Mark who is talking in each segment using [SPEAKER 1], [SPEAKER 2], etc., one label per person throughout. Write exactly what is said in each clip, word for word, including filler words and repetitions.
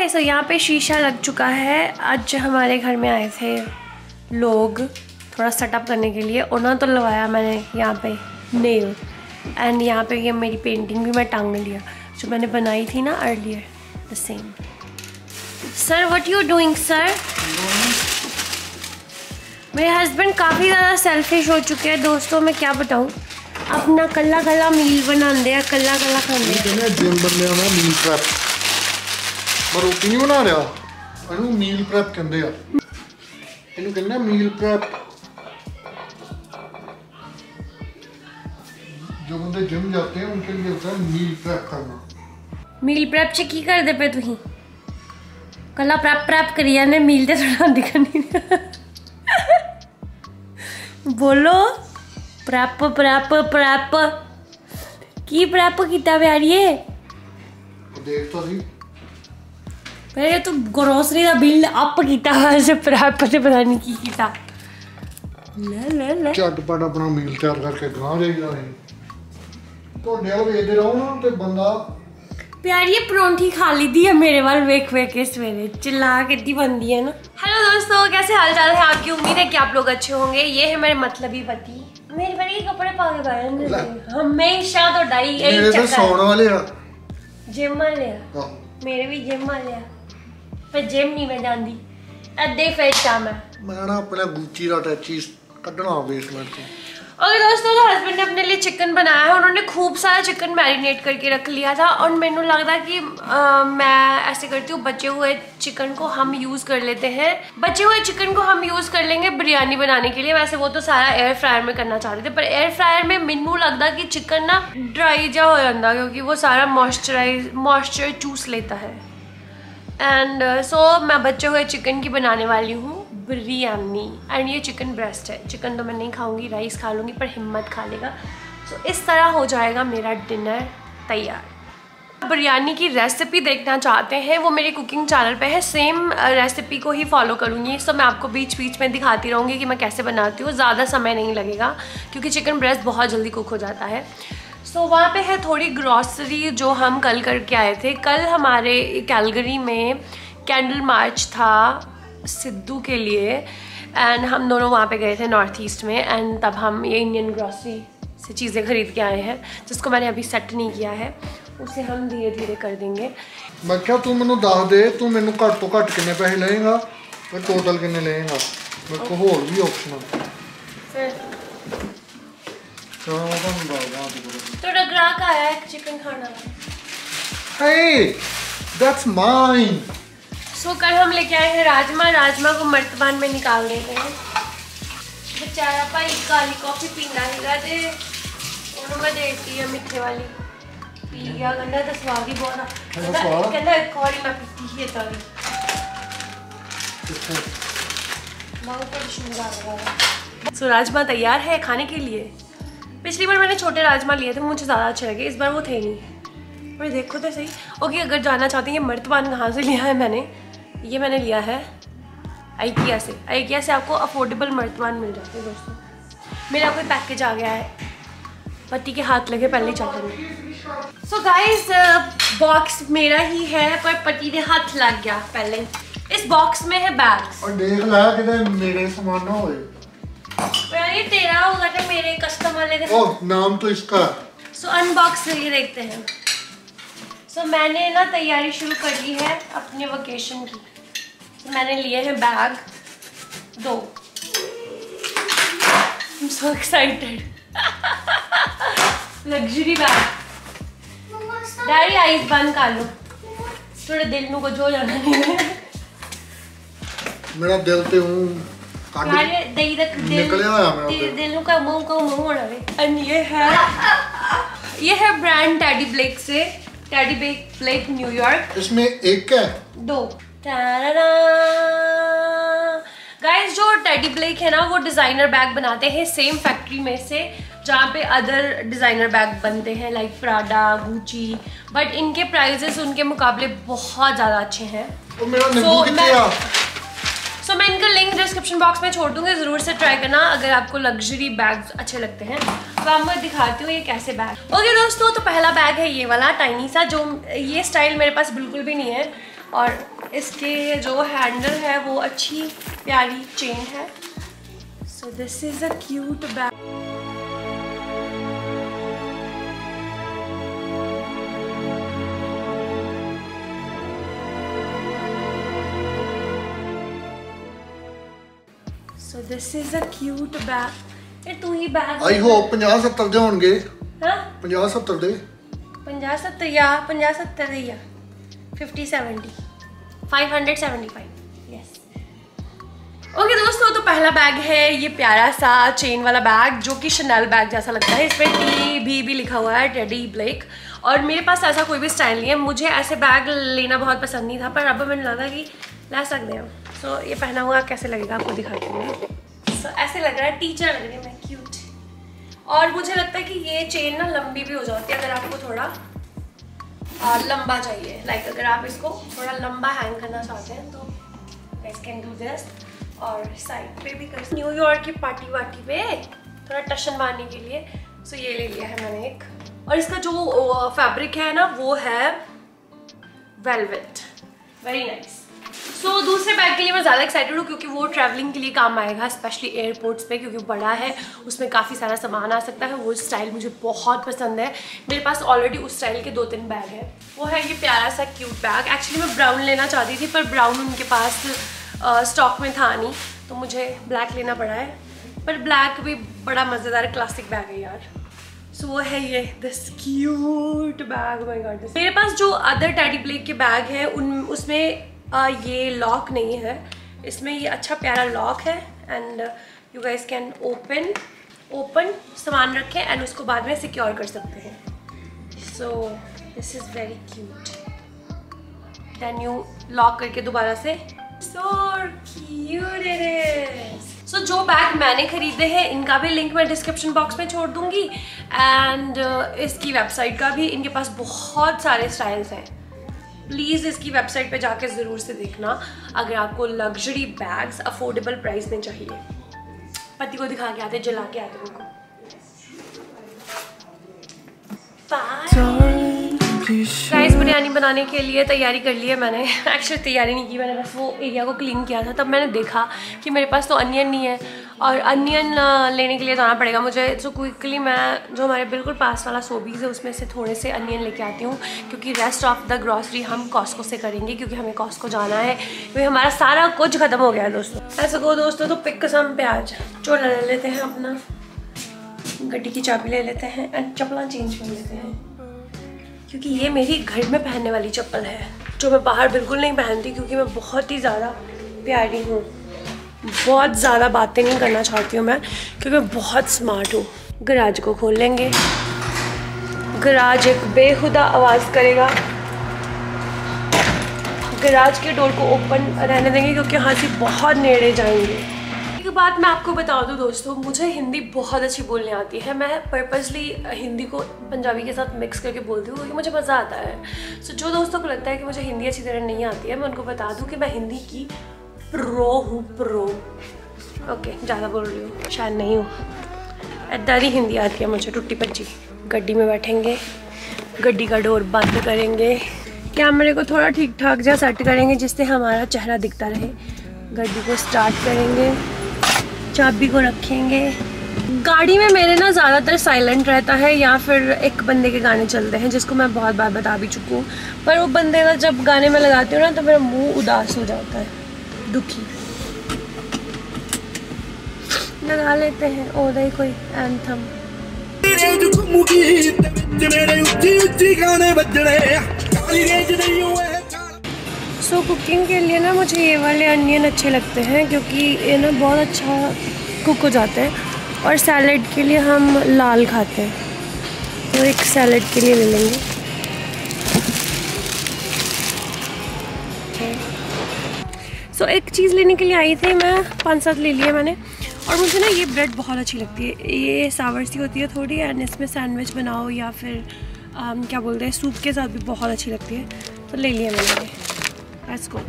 [SPEAKER 1] Okay so यहाँ पे शीशा लग चुका है। आज हमारे घर में आए थे लोग थोड़ा सेटअप करने के लिए, उन्होंने तो लगाया मैंने यहाँ पे नेल, एंड यहाँ पे ये मेरी पेंटिंग भी मैं टांग लिया जो मैंने बनाई थी ना earlier, the same. Sir what you doing sir? मेरे हस्बैंड काफ़ी ज़्यादा सेल्फिश हो चुके हैं दोस्तों, मैं क्या बताऊँ। अपना कल्ला कल्ला मील बनाते हैं, कल्ला कल्ला खाते
[SPEAKER 2] जिम बनने आना मील प्रैप, पर रोटी नहीं बना रहा, ਇਹਨੂੰ मील प्रैप कहते हैं, ਇਹਨੂੰ ਕਹਿੰਦੇ ਆ मील प्रैप। जो बंदे जिम जाते हैं उनके लिए होता है मील प्रैप करना।
[SPEAKER 1] मील प्रैप च की करदे पे तुसीं? कल्ला प्रैप प्रैप करी जाने, मील ते थोड़ा दिखनी बोलो प्रैप प्रैप प्रैप की प्रैप कीता प्यारिए?
[SPEAKER 2] देख तो सी
[SPEAKER 1] पहले तू ग्रोसरी दा बिल अप कीता है, प्रैप ते पता नहीं की कीता। ले ले ले
[SPEAKER 2] झटपट अपना मील तैयार करके गांव जाइदा नहीं तो डेल वेचदे रहो ना ते बंदा।
[SPEAKER 1] प्यारी परौंठी खा ली दी है मेरे वाल वेख वेख के सवेरे, चिल्ला कितनी बनती है ना। हेलो दोस्तों, कैसे हाल चाल है आपकी? उम्मीद है कि आप लोग अच्छे होंगे। ये है मेरे मतलबी पति, मेरे बड़े कपड़े पा के बाहर हमेशा तो डाई
[SPEAKER 2] मेरे तो सौण वाले आ,
[SPEAKER 1] जिम वाले आ, मेरे भी जिम वाले आ, पर जिम नहीं मैं जाती, अद्धे फिट आ मैं।
[SPEAKER 2] मैं ना अपना गुच्ची दा टैची कढना बेसमेंट से।
[SPEAKER 1] ओके दोस्तों, तो हस्बैंड ने अपने लिए चिकन बनाया है, उन्होंने खूब सारा चिकन मैरिनेट करके रख लिया था, और मैंने लगता कि आ, मैं ऐसे करती हूँ, बचे हुए चिकन को हम यूज़ कर लेते हैं। बचे हुए चिकन को हम यूज़ कर लेंगे बिरयानी बनाने के लिए। वैसे वो तो सारा एयर फ्रायर में करना चाह रहे थे, पर एयर फ्रायर में मैनू लगता कि चिकन ना ड्राई जा हो जाता, क्योंकि वो सारा मॉइस्चराइज मॉइस्चर चूस लेता है। एंड सो uh, so, मैं बचे हुए चिकन की बनाने वाली हूँ बिरयानी। एंड ये चिकन ब्रेस्ट है, चिकन तो मैं नहीं खाऊंगी, राइस खा लूँगी, पर हिम्मत खा लेगा। सो so, इस तरह हो जाएगा मेरा डिनर तैयार। बिरयानी की रेसिपी देखना चाहते हैं वो मेरे कुकिंग चैनल पे है, सेम रेसिपी को ही फॉलो करूँगी। सो so, मैं आपको बीच बीच में दिखाती रहूँगी कि मैं कैसे बनाती हूँ। ज़्यादा समय नहीं लगेगा क्योंकि चिकन ब्रेस्ट बहुत जल्दी कुक हो जाता है। सो so, वहाँ पे है थोड़ी ग्रॉसरी जो हम कल करके आए थे। कल हमारे कैलगरी में कैंडल मार्च था सिद्धू के लिए, एंड हम दोनों वहाँ पे गए थे नॉर्थ ईस्ट में, एंड तब हम ये इंडियन ग्रॉसरी से चीज़ें खरीद के आए हैं, जिसको मैंने अभी सेट नहीं किया है, उसे हम धीरे धीरे कर देंगे।
[SPEAKER 2] मैं क्या तू मैनू दस दे, तू मैनू घट तो घट किन्ने पैसे लेगा, मैं टोटल किन्ने लेगा, मेरे को होर भी ऑप्शन है।
[SPEAKER 1] थोड़ा ग्राहक आया है चिकन खाना।
[SPEAKER 2] Hey, that's mine.
[SPEAKER 1] So so, कल हम लेके आए हैं राजमा। राजमा को मर्तबान में निकाल देते हैं। बेचारा भाई काली कॉफी पीना है, उन्होंने मैं देती है मिठे वाली, पी गया, कहना तो स्वाद ही बहुत आ, कहना एक और मैं पीती है तभी बहुत। सो राजमा तैयार है खाने के लिए। पिछली बार मैंने छोटे राजमा लिए थे, मुझे ज़्यादा अच्छे लगे, इस बार वो थे नहीं। पर देखो तो सही। ओके, अगर जानना चाहते हैं ये मर्तबान कहाँ से लिया है मैंने, ये मैंने लिया है आइकिया से। आइकिया से आपको अफोर्डेबल मर्तबान मिल जाते हैं दोस्तों। मेरा कोई पैकेज आ गया है, पति के हाथ लगे पहले ही चल। सो गाइस, बॉक्स मेरा ही है पर पति ने हाथ लग गया पहले। इस बॉक्स में है बैग्स।
[SPEAKER 2] और देख ला कि मेरे सामान ना होए,
[SPEAKER 1] ये तेरा होगा तो मेरे कस्टमर वाले का।
[SPEAKER 2] ओह, नाम तो इसका।
[SPEAKER 1] सो अनबॉक्स करके देखते हैं। सो so, मैंने ना तैयारी शुरू कर दी है अपने वेकेशन की। so, मैंने लिए हैं बैग दो। I'm so excited. Luxury bag. Daddy आइस बंद कर लो, थोड़े दिल में कुछ हो जाना नहीं।
[SPEAKER 2] मेरा दिल ते हूँ
[SPEAKER 1] ये है ये है ब्रांड टेडी ब्लेक से, टेडी ब्लेक न्यूयॉर्क।
[SPEAKER 2] इसमें एक है
[SPEAKER 1] दो। गाइस, जो टेडी ब्लेक है ना वो डिजाइनर बैग बनाते हैं सेम फैक्ट्री में से जहाँ पे अदर डिजाइनर बैग बनते हैं लाइक प्राडा, गुची, बट इनके प्राइजेस उनके मुकाबले बहुत ज्यादा अच्छे हैं।
[SPEAKER 2] तो मेरा नींबू कितने आ?
[SPEAKER 1] सो so, मैं इनका लिंक डिस्क्रिप्शन बॉक्स में छोड़ दूंगी, ज़रूर से ट्राई करना अगर आपको लग्जरी बैग्स अच्छे लगते हैं। तो अब मैं दिखाती हूँ ये कैसे बैग। ओके दोस्तों, तो पहला बैग है ये वाला टाइनी सा, जो ये स्टाइल मेरे पास बिल्कुल भी नहीं है, और इसके जो हैंडल है वो अच्छी प्यारी चेन है। So this is a cute bag. So this is a cute bag. ये तू ही बैग
[SPEAKER 2] आई होप पचास सत्तर दे होंगे।
[SPEAKER 1] हाँ
[SPEAKER 2] पचास सत्तर दे
[SPEAKER 1] पचास सत्तर या पचास सत्तर दे या fifty seventy five hundred seventy five yes. Okay दोस्तों, तो पहला बैग है ये प्यारा सा चेन वाला बैग जो कि शनेल बैग जैसा लगता है। इस पर टी भी भी लिखा हुआ है, टेडी ब्लेक। और मेरे पास ऐसा कोई भी स्टाइल नहीं है, मुझे ऐसे बैग लेना बहुत पसंद नहीं था, पर अब मैंने लगा कि ला सकते हैं। सो so, ये पहना हुआ कैसे लगेगा आपको दिखाती हूँ। सो so, ऐसे लग रहा है, टीचर लग रही है मैं, क्यूट। और मुझे लगता है कि ये चेन ना लंबी भी हो जाती है अगर आपको थोड़ा आ, लंबा चाहिए। लाइक अगर आप इसको थोड़ा लंबा हैंग करना चाहते हैं तो गाइस कैन डू दिस। और साइड पे भी कर, न्यूयॉर्क की पार्टी वार्टी पे थोड़ा टशन मारने के लिए। सो so, ये ले लिया है मैंने एक। और इसका जो फैब्रिक है ना वो है velvet, very nice. So so, दूसरे बैग के लिए मैं ज़्यादा एक्साइटेड हूँ क्योंकि वो ट्रैवलिंग के लिए काम आएगा, स्पेशली एयरपोर्ट्स पे, क्योंकि बड़ा है, उसमें काफ़ी सारा सामान आ सकता है। वो स्टाइल मुझे बहुत पसंद है। मेरे पास ऑलरेडी उस स्टाइल के दो तीन बैग हैं। वो है ये प्यारा सा क्यूट बैग। एक्चुअली मैं ब्राउन लेना चाहती थी पर ब्राउन उनके पास स्टॉक में था नहीं, तो मुझे ब्लैक लेना पड़ा है। पर ब्लैक भी बड़ा मज़ेदार क्लासिक बैग है यार। सो so, वो है ये this cute bag. My god, मेरे पास जो अदर टेडी ब्लेक के बैग है उन उसमें Uh, ये लॉक नहीं है, इसमें ये अच्छा प्यारा लॉक है। And you guys can open open सामान रखें एंड उसको बाद में सिक्योर कर सकते हैं। So this is very cute. Then you lock करके दोबारा से, so cute it is. So जो बैग मैंने खरीदे हैं इनका भी लिंक मैं डिस्क्रिप्शन बॉक्स में छोड़ दूंगी एंड uh, इसकी वेबसाइट का भी। इनके पास बहुत सारे स्टाइल्स हैं। प्लीज़ इसकी वेबसाइट पे जाके ज़रूर से देखना अगर आपको लग्जरी बैग्स अफोर्डेबल प्राइस में चाहिए। पति को दिखा के आते, जला के आते उनको। राइस बिरयानी बनाने के लिए तैयारी कर ली है मैंने। एक्चुअली तैयारी नहीं की मैंने, बस वो एरिया को क्लीन किया था। तब मैंने देखा कि मेरे पास तो अनियन नहीं है और अनियन लेने के लिए जाना पड़ेगा मुझे। सो क्विकली मैं जो हमारे बिल्कुल पास वाला सोबीज़ है उसमें से थोड़े से अनियन लेके आती हूँ, क्योंकि रेस्ट ऑफ द ग्रॉसरी हम कॉस्को से करेंगे, क्योंकि हमें कॉस्को जाना है, क्योंकि हमारा सारा कुछ ख़त्म हो गया है दोस्तों। ऐसा को दोस्तों तो पिक कसम प्याज चोला ले लेते हैं, अपना गड्डी की चाबी ले लेते हैं एंड चप्पल चेंज कर लेते हैं, क्योंकि ये मेरी घर में पहनने वाली चप्पल है जो मैं बाहर बिल्कुल नहीं पहनती, क्योंकि मैं बहुत ही ज़्यादा प्यारी हूँ। बहुत ज़्यादा बातें नहीं करना चाहती हूँ मैं, क्योंकि मैं बहुत स्मार्ट हूँ। गराज को खोल लेंगे। गराज एक बेहुदा आवाज़ करेगा। गराज के डोर को ओपन रहने देंगे क्योंकि यहाँ से बहुत नेड़े जाएंगे। एक बात मैं आपको बता दूं दोस्तों, मुझे हिंदी बहुत अच्छी बोलने आती है। मैं पर्पसली हिंदी को पंजाबी के साथ मिक्स करके बोलती हूँ क्योंकि मुझे मज़ा आता है। सो so, जो दोस्तों को लगता है कि मुझे हिंदी अच्छी तरह नहीं आती है, मैं उनको बता दूँ कि मैं हिंदी की प्रो हूँ, प्रो। ओके ज़्यादा बोल रही हूँ, शायद नहीं हूँ। इदारी हिंदी आती है मुझे, टुट्टी पच्ची। गड्डी में बैठेंगे, गड्डी का डोर बंद करेंगे, कैमरे को थोड़ा ठीक ठाक जहाँ सेट करेंगे जिससे हमारा चेहरा दिखता रहे। गड्डी को स्टार्ट करेंगे, चाबी को रखेंगे। गाड़ी में मेरे ना ज़्यादातर साइलेंट रहता है या फिर एक बंदे के गाने चलते हैं जिसको मैं बहुत बार बता भी चुकी हूँ, पर वो बंदे ना जब गाने में लगाती हूँ ना तो मेरा मुंह उदास हो जाता है, दुखी। लगा लेते हैं ओदा ही कोई एंथम। सो so, कुकिंग के लिए ना मुझे ये वाले अनियन अच्छे लगते हैं क्योंकि ये ना बहुत अच्छा कुक हो जाते हैं। और सैलेड के लिए हम लाल खाते हैं, तो एक सैलेड के लिए ले लेंगे। सो so, एक चीज़ लेने के लिए आई थी मैं, पाँच सात ले लिया मैंने। और मुझे ना ये ब्रेड बहुत अच्छी लगती है, ये सावर सी होती है थोड़ी, एंड इसमें सैंडविच बनाओ या फिर आम, क्या बोलते हैं, सूप के साथ भी बहुत अच्छी लगती है, तो ले लिया मैंने ये। Let's go.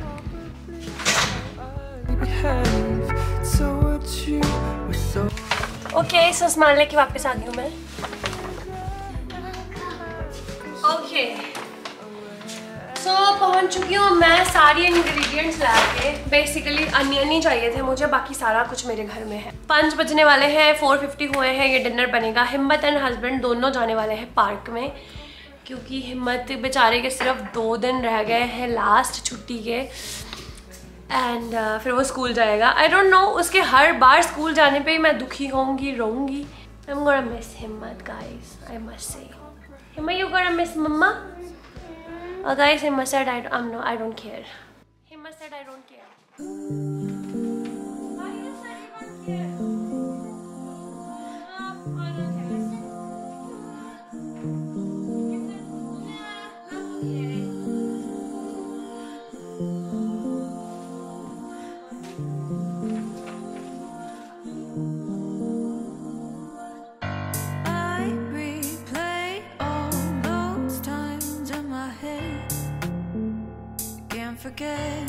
[SPEAKER 1] ओके सो सामान लेके वापस आ गई हूँ मैं। ओके सो so, पहुंच चुकी हूँ मैं सारी इंग्रेडिएंट्स ला के। बेसिकली अनियन ही चाहिए थे मुझे, बाकी सारा कुछ मेरे घर में है। पाँच बजने वाले हैं, फोर फिफ्टी हुए हैं, ये डिनर बनेगा। हिम्मत एंड हस्बैंड दोनों जाने वाले हैं पार्क में, क्योंकि हिम्मत बेचारे के सिर्फ दो दिन रह गए हैं लास्ट छुट्टी के, एंड uh, फिर वो स्कूल जाएगा। आई डोंट नो, उसके हर बार स्कूल जाने पे ही मैं दुखी होंगी, रोऊंगी। I am gonna miss Himmat guys, I must say. Himmat, you gonna miss mama? Uh, guys, Himmat said I, um, no, I don't care. Himmat said I don't care. Why you said you don't care? Uh, I don't care. You said, I replay all those times in my head. Can't forget.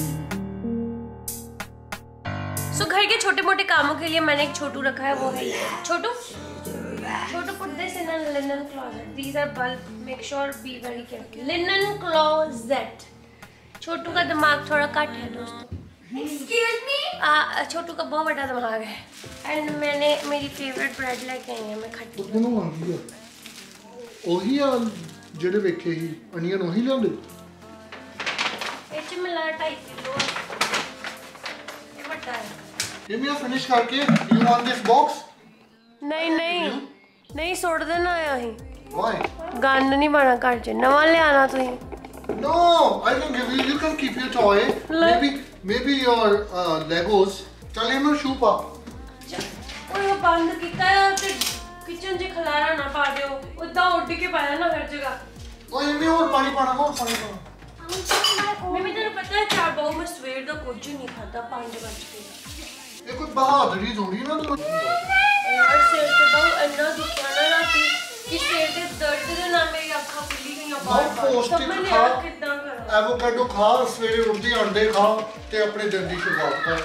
[SPEAKER 1] So, घर के छोटे मोटे कामों के लिए मैंने एक छोटू रखा है, वो है छोटू। छोटू, put this in a linen closet. These are bulk. Make sure be very careful. Linen closet. छोटू का दिमाग थोड़ा कट है दोस्तों। Excuse me? आ, छोटू का बहुत बड़ा दिमाग है। एंड मैंने मेरी फेवरेट ब्रेड लेके आई है, मैं खट्टी।
[SPEAKER 2] ਉਹਨੂੰ ਆਂਦੀ ਆ ਉਹੀ ਆ ਜਿਹੜੇ ਵੇਖੇ ਸੀ ਅਨੀਅਨ ਉਹੀ ਲਿਆਉਂਦੇ।
[SPEAKER 1] ਇਹ ਚ ਮਿਲਾ ढाई किलो ਇਹ ਵੱਡਾ ਹੈ।
[SPEAKER 2] ਇਹ ਮੈਂ ਫਿਨਿਸ਼ ਕਰਕੇ ਯੂ ਵਾਂਟ ਦਿਸ ਬਾਕਸ?
[SPEAKER 1] ਨਹੀਂ ਨਹੀਂ ਨਹੀਂ ਸੁੱਟ ਦੇਣਾ ਆ ਅਸੀਂ।
[SPEAKER 2] ਵਾਈ?
[SPEAKER 1] ਗੰਦ ਨਹੀਂ ਪਾਣਾ ਘਰ ਚ, ਨਵਾਂ ਲਿਆਣਾ ਤੁਸੀਂ।
[SPEAKER 2] No, I can give you. You can keep your toy. Maybe, maybe your uh, Legos. चल ये मैं शू पा।
[SPEAKER 1] ओए वो बंद कितना है तो किचन जे खलारा ना पा दियो। उदा उड़ के पाया ना हर जगह।
[SPEAKER 2] ओए मैं और पानी पाना, और पानी पाना।
[SPEAKER 1] मैं भी तेरे पता है चार बार मैं सवेर दा कुछ नहीं खाता, पांच बज के।
[SPEAKER 2] ये कोई बहादुरी थोड़ी ना तो।
[SPEAKER 1] यार सिर से बहुत अन्ना दुखिया ना राती कि सिर दे दर्द दे ना मेरी आँखें खुली गईयां बार-बार। तब मैंने यार कितना करा।
[SPEAKER 2] एवोकाडो खा, सवेरे उठती अंडे खा ते अपने दिन की शुरुआत कर।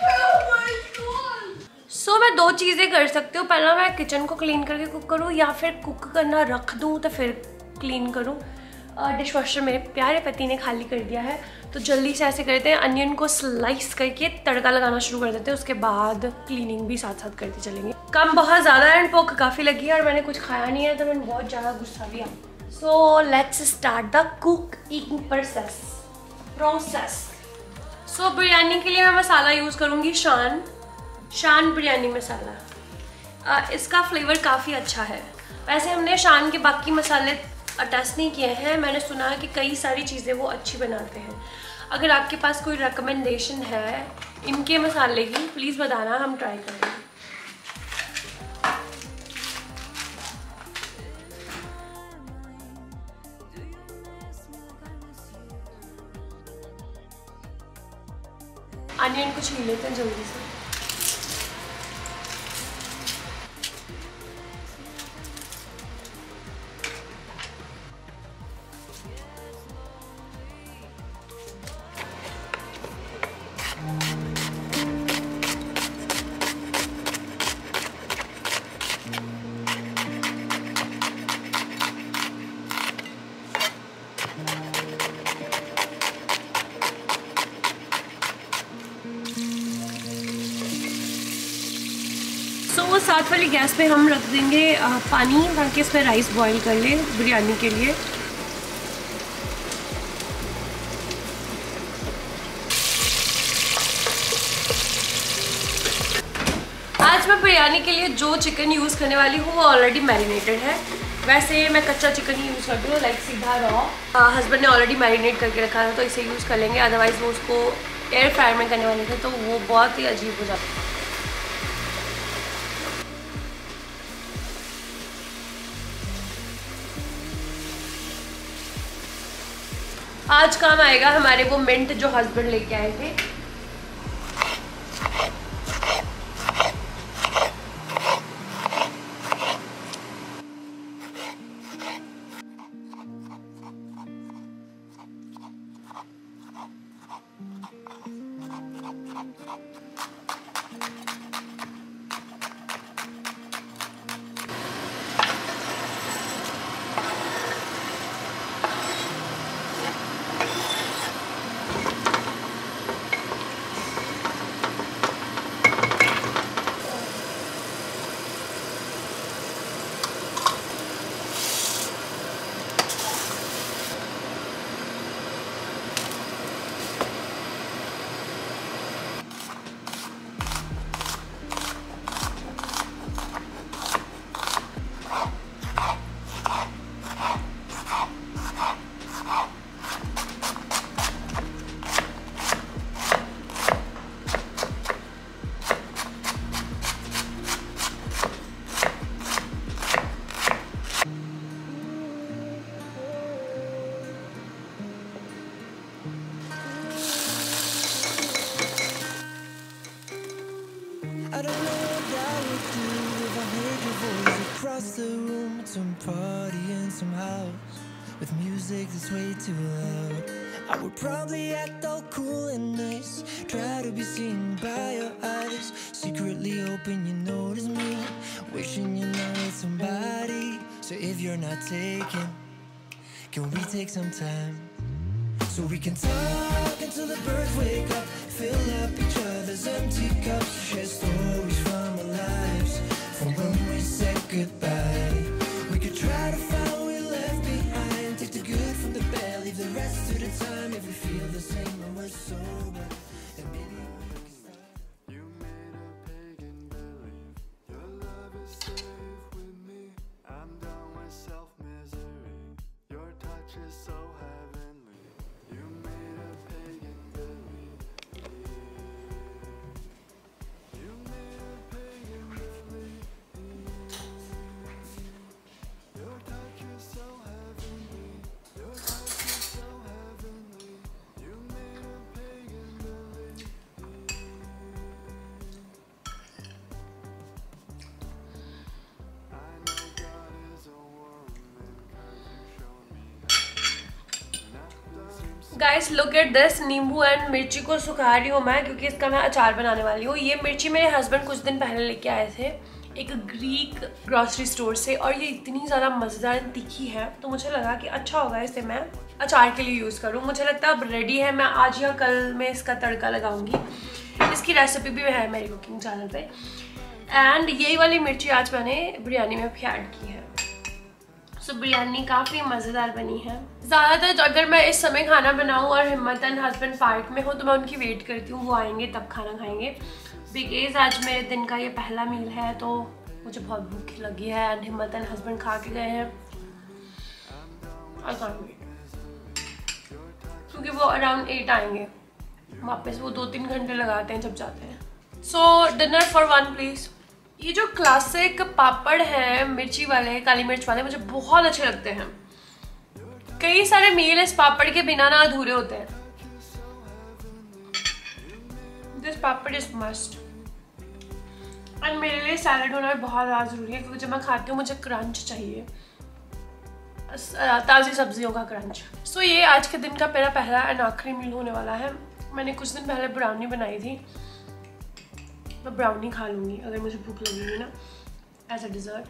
[SPEAKER 1] सो so, मैं दो चीज़ें कर सकती हूँ। पहला मैं किचन को क्लीन करके कुक करूँ, या फिर कुक करना रख दूँ तो फिर क्लीन करूँ। डिश वॉशर मेरे प्यारे पति ने खाली कर दिया है, तो जल्दी से ऐसे करते हैं, अनियन को स्लाइस करके तड़का लगाना शुरू कर देते हैं, उसके बाद क्लीनिंग भी साथ साथ करते चलेंगे। काम बहुत ज़्यादा है एंड भूख काफ़ी लगी है और मैंने कुछ खाया नहीं है, तो मैंने बहुत ज़्यादा गुस्सा भी आ। So let's start the cooking process process so biryani के लिए मैं मसाला यूज़ करूँगी शान शान बिरयानी मसाला। आ, इसका फ्लेवर काफ़ी अच्छा है। वैसे हमने शान के बाकी मसाले टेस्ट नहीं किए हैं, मैंने सुना है कि कई सारी चीज़ें वो अच्छी बनाते हैं। अगर आपके पास कोई रिकमेंडेशन है इनके मसाले की, प्लीज़ बताना, हम ट्राई करेंगे। अनियन को छील लेते हैं जल्दी से। तो वो साथ वाली गैस पे हम रख देंगे पानी, ताकि इसमें राइस बॉईल कर ले बिरयानी के लिए। आज मैं बिरयानी के लिए जो चिकन यूज़ करने वाली हूँ वो ऑलरेडी मैरिनेटेड है। वैसे मैं कच्चा चिकन ही यूज़ करती हूँ, लाइक सीधा रॉ। हस्बैंड ने ऑलरेडी मैरिनेट करके रखा था, तो इसे यूज़ कर लेंगे। अदरवाइज़ वो उसको एयर फ्रायर में करने वाले थे, तो वो बहुत ही अजीब हो जाता है। आज काम आएगा हमारे वो मिंट जो हस्बैंड लेके आए थे।
[SPEAKER 3] I don't know what I would do if I heard your voice across the room at some party in some house with music that's way too loud. I would probably act all cool and nice, try to be seen by your eyes, secretly hoping you notice me, wishing you're not with somebody. So if you're not taken, can we take some time so we can talk until the birds wake up, fill up each other's empty cups, share stories from our lives, from when we said goodbye. We could try to find what we left behind, take the good from the bad, leave the rest to the time. If we feel the same when we're sober, then maybe we can start.
[SPEAKER 4] You made a pagan believe your love is safe with me. I'm done with self-misery. Your touch is so heavenly. You made a pagan believe. You made a pagan believe. Your touch is so heavenly. Your touch is so heavenly. You made a pagan believe. I know God is a woman 'cause you showed me nothing.
[SPEAKER 1] Guys look at this, नींबू and मिर्ची को सुखा रही हूँ मैं क्योंकि इसका मैं अचार बनाने वाली हूँ। ये मिर्ची मेरे हस्बैंड कुछ दिन पहले लेके आए थे एक ग्रीक ग्रॉसरी स्टोर से, और ये इतनी ज़्यादा मज़ेदार एंड तीखी है तो मुझे लगा कि अच्छा होगा इसे मैं अचार के लिए यूज़ करूँ। मुझे लगता है अब रेडी है, मैं आज या कल में इसका तड़का लगाऊंगी। इसकी रेसिपी भी है मेरी कुकिंग चैनल पे। एंड यही वाली मिर्ची आज मैंने बिरयानी में भी ऐड की है। सो so, बिरयानी काफ़ी मज़ेदार बनी है। ज़्यादातर अगर मैं इस समय खाना बनाऊँ और हिम्मत एंड हस्बैंड पार्ट में हो तो मैं उनकी वेट करती हूँ, वो आएंगे तब खाना खाएंगे। बिकॉज आज मेरे दिन का ये पहला मील है तो मुझे बहुत भूख लगी है एंड हिम्मत एंड हस्बैंड खा के गए हैं। आई कांट वेट क्योंकि वो अराउंड एट आएंगे वापस, वो दो तीन घंटे लगाते हैं जब जाते हैं। So dinner for one please. ये जो क्लासिक पापड़ है मिर्ची वाले, काली मिर्च वाले, मुझे बहुत अच्छे लगते हैं। कई सारे मील इस पापड़ के बिना ना अधूरे होते हैं। This papad is must. और मेरे लिए सैलड होना भी बहुत ज़्यादा ज़रूरी है क्योंकि जब मैं खाती हूँ मुझे क्रंच चाहिए, ताज़ी सब्जियों का क्रंच। सो so, ये आज के दिन का मेरा पहला एंड आखिरी मील होने वाला है। मैंने कुछ दिन पहले ब्राउनी बनाई थी, मैं ब्राउनी खा लूँगी अगर मुझे भूख लगेगी ना as a dessert.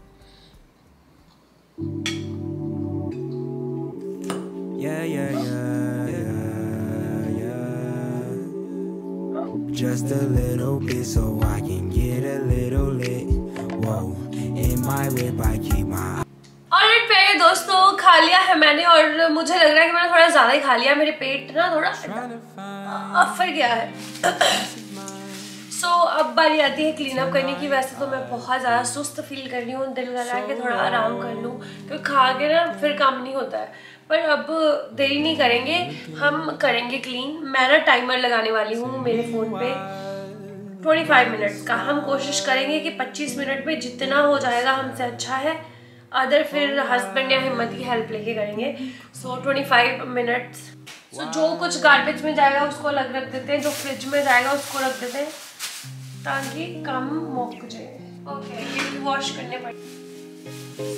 [SPEAKER 3] Yeah, yeah, yeah, yeah, yeah. Just a little bit so I can get a little lit. Whoa, in my whip I keep my.
[SPEAKER 1] Alright प्यारे दोस्तों, खा लिया है मैंने और मुझे लग रहा है कि मैंने थोड़ा ज़्यादा ही खा लिया। मेरे पेट ना थोड़ा अफर गया है। सो so, अब बारी आती है क्लीन अप करने की। वैसे तो मैं बहुत ज़्यादा सुस्त फील कर रही हूँ, दिल कर रहा है कि थोड़ा आराम कर लूँ क्योंकि खा के ना फिर काम नहीं होता है। पर अब देरी नहीं करेंगे, हम करेंगे क्लीन। मैं ना टाइमर लगाने वाली हूँ मेरे फ़ोन पे पच्चीस मिनट्स का। हम कोशिश करेंगे कि पच्चीस मिनट में जितना हो जाएगा हमसे अच्छा है, अदर फिर हस्बैंड या हिम्मत की हेल्प लेके करेंगे। सो पच्चीस मिनट्स। सो जो कुछ गार्बेज में जाएगा उसको अलग रख देते हैं, जो फ्रिज में जाएगा उसको रख देते हैं ताकि काम मुक जाए। ओके, ये भी वॉश करने पड़े।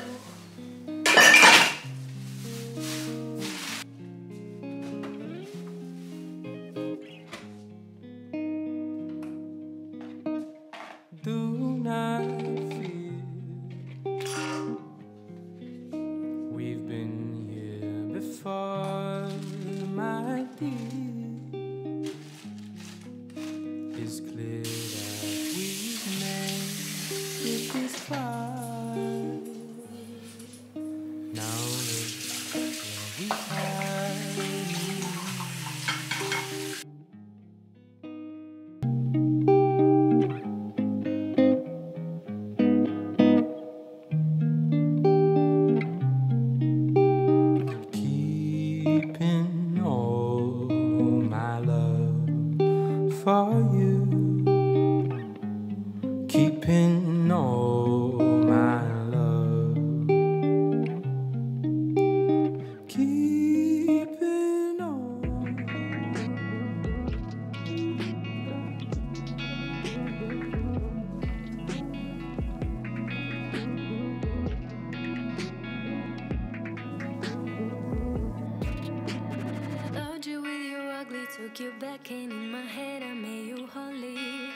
[SPEAKER 3] Do not fear. We've been here before, my dear. It's clear that we've made it this far. Now look where we are. Keeping all my love for you, keeping all my love, keeping all. second in my head, I made you holy.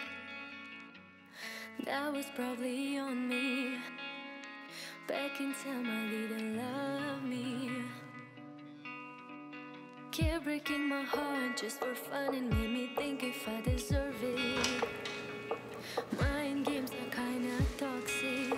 [SPEAKER 3] That was probably on me. Back in time, I didn't love me. Kept breaking my heart just for fun and made me think if I deserve it. Mind games are kinda toxic.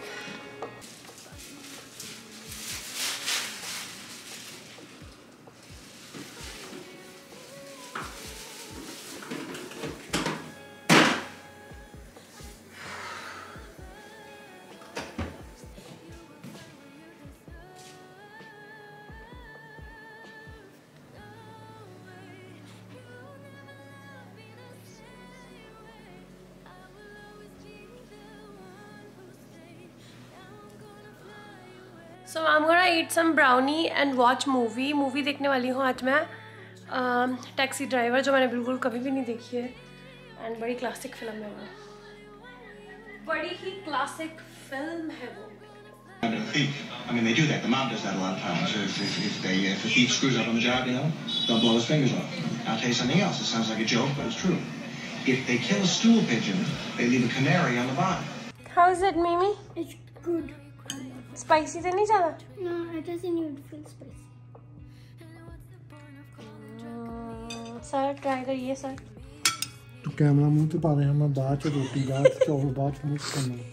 [SPEAKER 1] So I'm gonna eat some brownie and watch movie. Movie देखने वाली हूँ आज मैं, taxi driver, जो मैंने बिल्कुल कभी भी नहीं देखी है एंड बड़ी क्लासिक फिल्म है वो, बड़ी ही क्लासिक फिल्म है वो.
[SPEAKER 5] A thief. I mean, they do that. The mob does that a lot of times. If, if, if, they, if a thief screws up on the job, you know, they'll blow his fingers off. I'll tell you something else. It sounds like a joke, but it's true. If they kill a stool pigeon, they leave a canary on the bottom.
[SPEAKER 1] How is it, Mimi?
[SPEAKER 6] It's good.
[SPEAKER 1] Spicy तो नहीं ज़्यादा?
[SPEAKER 6] No, it doesn't even feel spicy.
[SPEAKER 1] Sir try करिए sir.
[SPEAKER 2] तू camera मुंह ते पा रहे हैं, मैं बाद च रोटी बाद च चौल बाद च मिक्स करना.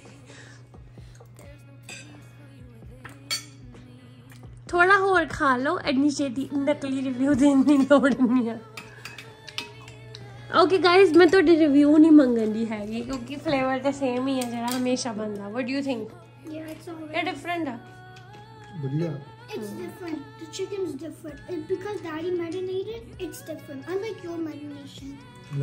[SPEAKER 1] थोड़ा होर खा लो, एडनी छेती नकली रिव्यू देने की लोड़ नहीं है. ओके गाइस, मैं तो रिव्यू नहीं मंगन दी हैगी क्योंकि फ्लेवर तो सेम ही है जरा हमेशा बनदा. What do you think?
[SPEAKER 6] Yeah, it's alright.
[SPEAKER 1] ये डिफरेंट है.
[SPEAKER 2] बढ़िया.
[SPEAKER 6] It's different. The chicken's different. It's because Daddy marinated, it's different. Unlike your marination.
[SPEAKER 2] ले.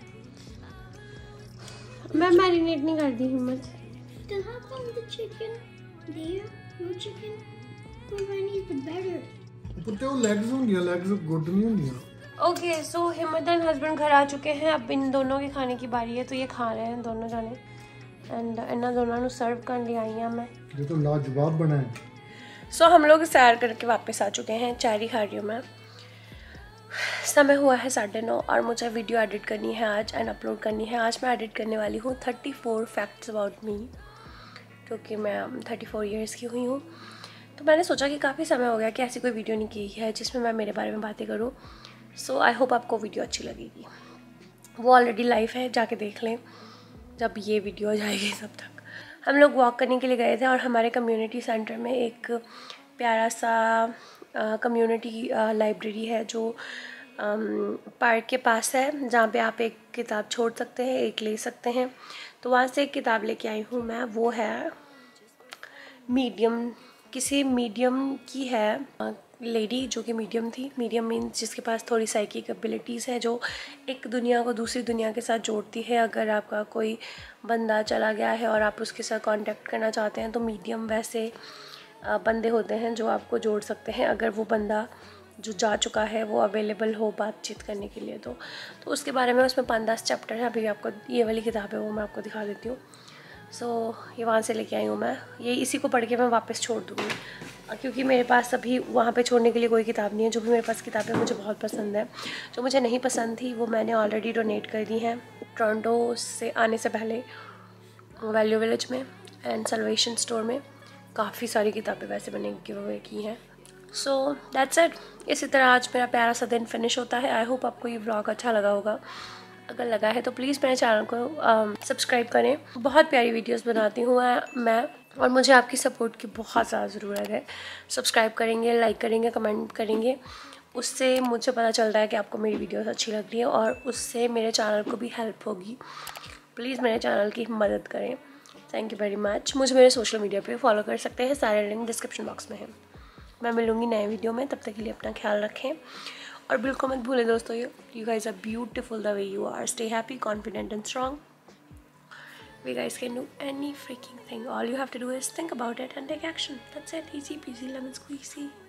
[SPEAKER 1] मैं मैरिनेट नहीं करती हिम्मत.
[SPEAKER 6] Then how come the chicken there, your chicken, Kurani is the better?
[SPEAKER 2] कुत्ते वो legs होंदियां, legs good नहीं होंदियां.
[SPEAKER 1] ओके सो हिम्मत एंड हस्बैंड घर आ चुके हैं. अब इन दोनों के खाने की बारी है, तो ये खा रहे हैं दोनों जाने एंड इन्होंने दोनों को सर्व कर लिया आई हैं. मैं
[SPEAKER 2] ये तो लाजवाब बना है.
[SPEAKER 1] सो so, हम लोग सैर करके वापस आ चुके हैं. चाय खा रही हूँ मैं. समय हुआ है साढ़े नौ और मुझे वीडियो एडिट करनी है आज एंड अपलोड करनी है. आज मैं एडिट करने वाली हूँ thirty four facts about me, क्योंकि मैं थर्टी फोर ईयर्स की हुई हूँ. तो मैंने सोचा कि काफ़ी समय हो गया कि ऐसी कोई वीडियो नहीं की है जिसमें मैं मेरे बारे में बातें करूँ. सो आई होप आपको वीडियो अच्छी लगेगी. वो ऑलरेडी लाइव है, जाके देख लें जब ये वीडियो जाएगी. तब तक हम लोग वॉक करने के लिए गए थे और हमारे कम्युनिटी सेंटर में एक प्यारा सा कम्युनिटी लाइब्रेरी है जो पार्क के पास है, जहाँ पे आप एक किताब छोड़ सकते हैं, एक ले सकते हैं. तो वहाँ से एक किताब लेके आई हूँ मैं. वो है मीडियम, किसी मीडियम की है लेडी जो कि मीडियम थी. मीडियम मीन्स जिसके पास थोड़ी साइकिक एबिलिटीज़ है, जो एक दुनिया को दूसरी दुनिया के साथ जोड़ती है. अगर आपका कोई बंदा चला गया है और आप उसके साथ कांटेक्ट करना चाहते हैं तो मीडियम वैसे बंदे होते हैं जो आपको जोड़ सकते हैं, अगर वो बंदा जो जा चुका है वो अवेलेबल हो बातचीत करने के लिए. तो तो उसके बारे में उसमें पाँच दस चैप्टर है. अभी आपको ये वाली किताब है वो मैं आपको दिखा देती हूँ. सो so, ये वहाँ से लेके आई हूँ मैं. ये इसी को पढ़ के मैं वापस छोड़ दूँगी क्योंकि मेरे पास अभी वहाँ पे छोड़ने के लिए कोई किताब नहीं है. जो भी मेरे पास किताबें मुझे बहुत पसंद है, जो मुझे नहीं पसंद थी वो मैंने ऑलरेडी डोनेट कर दी हैं. टोरंटो से आने से पहले वैल्यू विलेज में एंड सल्वेशन स्टोर में काफ़ी सारी किताबें वैसे मैंने गिव अवे की हैं. So that's it. इसी तरह आज मेरा प्यारा सा दिन फिनिश होता है. आई होप आपको ये व्लॉग अच्छा लगा होगा. अगर लगा है तो प्लीज़ मेरे चैनल को सब्सक्राइब करें. बहुत प्यारी वीडियोस बनाती हूँ मैं और मुझे आपकी सपोर्ट की बहुत ज़्यादा ज़रूरत है. सब्सक्राइब करेंगे, लाइक करेंगे, कमेंट करेंगे, उससे मुझे पता चल रहा है कि आपको मेरी वीडियोस अच्छी लग रही है और उससे मेरे चैनल को भी हेल्प होगी. प्लीज़ मेरे चैनल की मदद करें. Thank you very much. मुझे मेरे सोशल मीडिया पे फॉलो कर सकते हैं, सारे लिंक डिस्क्रिप्शन बॉक्स में है. मैं मिलूँगी नए वीडियो में. तब तक के लिए अपना ख्याल रखें और बिल्कुल मत भूलें दोस्तों, you guys are beautiful the way you are. Stay happy, confident and strong. We guys can do any freaking thing. All you have to do is think about it and take action. That's it. Easy peasy lemon squeezy.